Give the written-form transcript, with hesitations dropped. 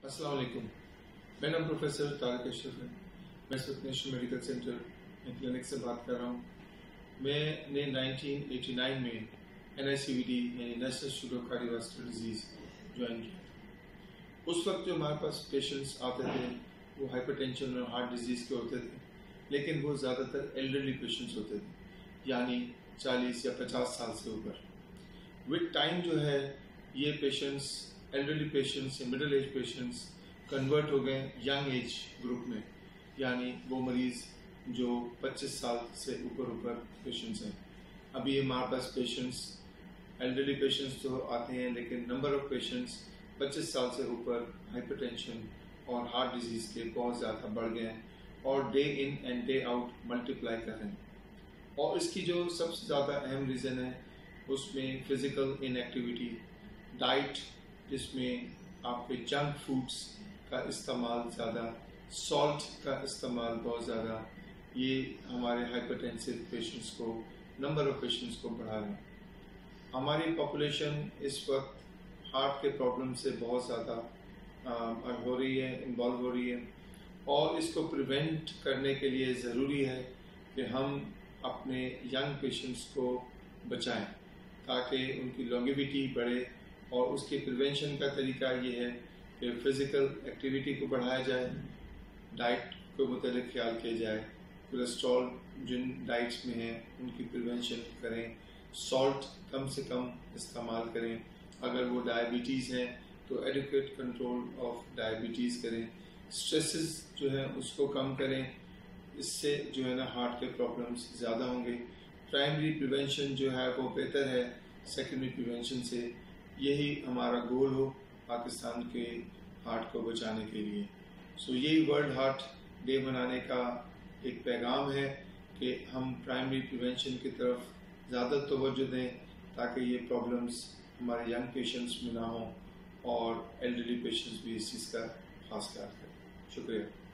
अस्सलाम वालेकुम। मेरा नाम प्रोफेसर तारिक अशरफ है। मैं इस वक्त नेशनल मेडिकल सेंटर क्लिनिक से बात कर रहा हूँ। मैंने 1989 में NICVD यानी national institute of cardiovascular disease join किया। उस वक्त जो हमारे पास पेशेंट्स आते थे वो हाइपरटेंशन और हार्ट डिजीज़ के होते थे, लेकिन वो ज़्यादातर एल्डरली पेशेंट्स होते थे, यानी 40 या 50 साल से ऊपर। विद टाइम जो है ये पेशेंट्स, एल्डरली पेशेंट्स या मिडिल एज पेशेंट्स कन्वर्ट हो गए यंग एज ग्रुप में, यानी वो मरीज़ जो 25 साल से ऊपर पेशेंट्स हैं। अभी हमारे पास पेशेंट्स, एल्डरली पेशेंट्स तो आते हैं, लेकिन नंबर ऑफ पेशेंट्स 25 साल से ऊपर हाइपरटेंशन और हार्ट डिजीज़ के बहुत ज़्यादा बढ़ गए हैं और day in and day out multiply कर रहे हैं। और इसकी जो सबसे ज़्यादा अहम रीज़न है उसमें फ़िज़िकल इनएक्टिविटी, डाइट जिसमें आपके जंक फूड्स का इस्तेमाल ज़्यादा, सॉल्ट का इस्तेमाल बहुत ज़्यादा, ये हमारे हाइपरटेंसिव पेशेंट्स को, नंबर ऑफ पेशेंट्स को बढ़ा रहे हैं। हमारी पॉपुलेशन इस वक्त हार्ट के प्रॉब्लम से बहुत ज़्यादा हो रही है, इन्वॉल्व हो रही है, और इसको प्रिवेंट करने के लिए ज़रूरी है कि हम अपने यंग पेशेंट्स को बचाएं ताकि उनकी लॉन्गेविटी बढ़े। और उसके प्रिवेंशन का तरीका ये है कि फ़िज़िकल एक्टिविटी को बढ़ाया जाए, डाइट को मुतल्लिक़ ख्याल किया जाए, कोलेस्ट्रॉल जिन डाइट्स में है उनकी प्रिवेंशन करें, सॉल्ट कम से कम इस्तेमाल करें, अगर वो डायबिटीज़ हैं तो एडिक्वेट कंट्रोल ऑफ डायबिटीज़ करें, स्ट्रेसेस जो है उसको कम करें, इससे जो है ना हार्ट के प्रॉब्लम्स ज़्यादा होंगे। प्राइमरी प्रिवेंशन जो है वो बेहतर है सेकेंडरी प्रिवेंशन से। यही हमारा गोल हो पाकिस्तान के हार्ट को बचाने के लिए। यही वर्ल्ड हार्ट डे मनाने का एक पैगाम है कि हम प्राइमरी प्रिवेंशन की तरफ ज़्यादा तवज्जो दें ताकि ये प्रॉब्लम्स हमारे यंग पेशेंट्स में ना हों और एल्डरली पेशेंट्स भी इस चीज़ का खास ख्याल करें। शुक्रिया।